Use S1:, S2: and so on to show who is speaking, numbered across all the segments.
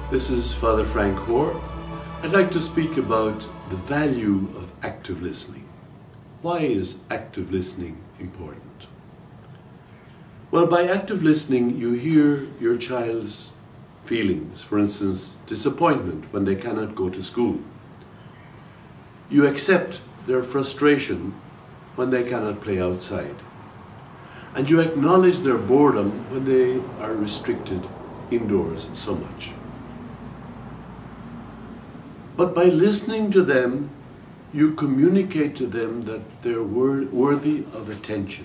S1: This is Father Frank Hoare. I'd like to speak about the value of active listening. Why is active listening important? Well, by active listening, you hear your child's feelings, for instance, disappointment when they cannot go to school. You accept their frustration when they cannot play outside. And you acknowledge their boredom when they are restricted indoors so much. But by listening to them, you communicate to them that they're worthy of attention.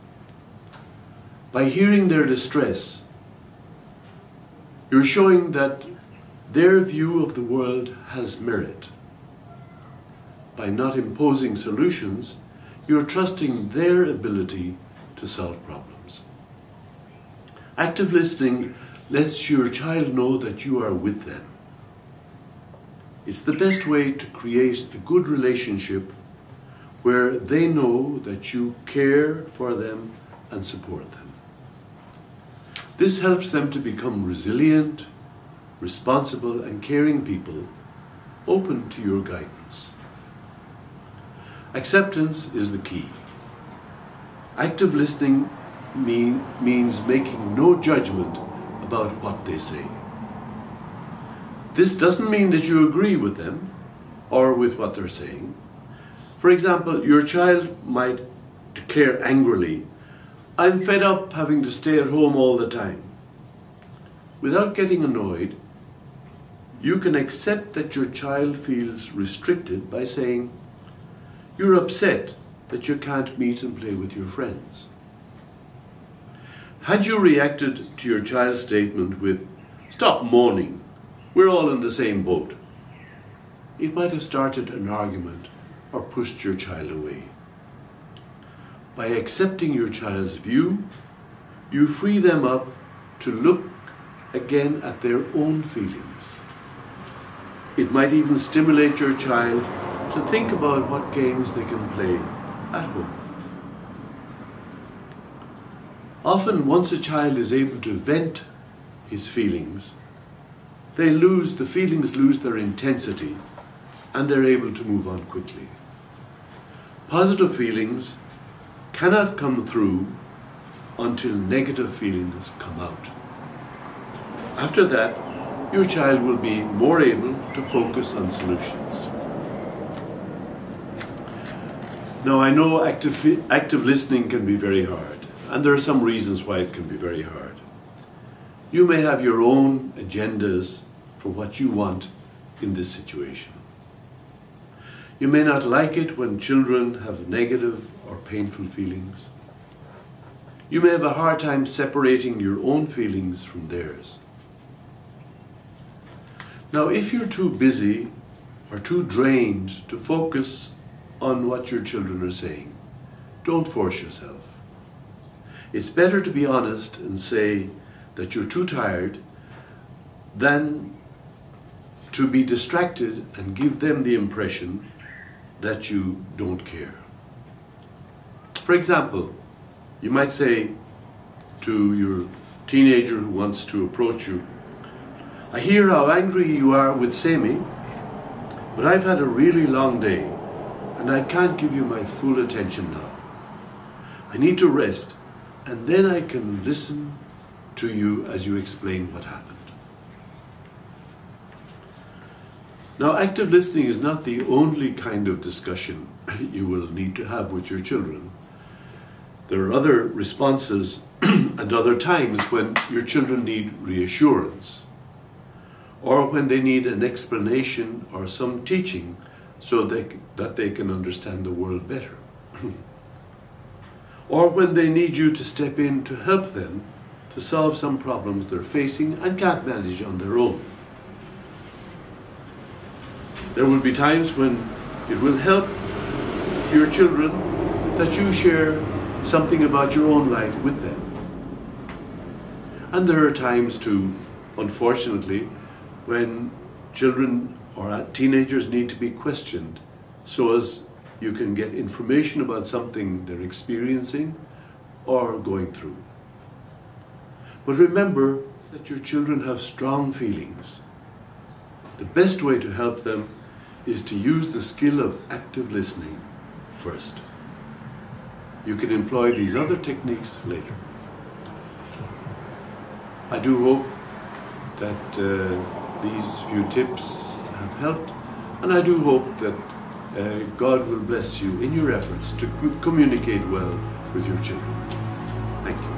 S1: By hearing their distress, you're showing that their view of the world has merit. By not imposing solutions, you're trusting their ability to solve problems. Active listening lets your child know that you are with them. It's the best way to create a good relationship where they know that you care for them and support them. This helps them to become resilient, responsible, and caring people, open to your guidance. Acceptance is the key. Active listening means making no judgment about what they say. This doesn't mean that you agree with them or with what they're saying. For example, your child might declare angrily, "I'm fed up having to stay at home all the time." Without getting annoyed, you can accept that your child feels restricted by saying, "You're upset that you can't meet and play with your friends." Had you reacted to your child's statement with, "Stop moaning, we're all in the same boat," it might have started an argument or pushed your child away. By accepting your child's view, you free them up to look again at their own feelings. It might even stimulate your child to think about what games they can play at home. Often, once a child is able to vent his feelings, the feelings lose their intensity and they're able to move on quickly. Positive feelings cannot come through until negative feelings come out. After that, your child will be more able to focus on solutions. Now, I know active listening can be very hard, and there are some reasons why it can be very hard. You may have your own agendas for what you want in this situation. You may not like it when children have negative or painful feelings. You may have a hard time separating your own feelings from theirs. Now, if you're too busy or too drained to focus on what your children are saying, don't force yourself. It's better to be honest and say that you're too tired than to be distracted and give them the impression that you don't care. For example, you might say to your teenager who wants to approach you, "I hear how angry you are with Sami, but I've had a really long day and I can't give you my full attention now. I need to rest, and then I can listen to you as you explain what happened." Now, active listening is not the only kind of discussion you will need to have with your children. There are other responses and other times when your children need reassurance, or when they need an explanation or some teaching so that they can understand the world better. Or when they need you to step in to help them to solve some problems they're facing and can't manage on their own. There will be times when it will help your children that you share something about your own life with them. And there are times too, unfortunately, when children or teenagers need to be questioned so as you can get information about something they're experiencing or going through. But remember that your children have strong feelings The best way to help them is to use the skill of active listening first. You can employ these other techniques later. I do hope that these few tips have helped, and I do hope that God will bless you in your efforts to communicate well with your children. Thank you.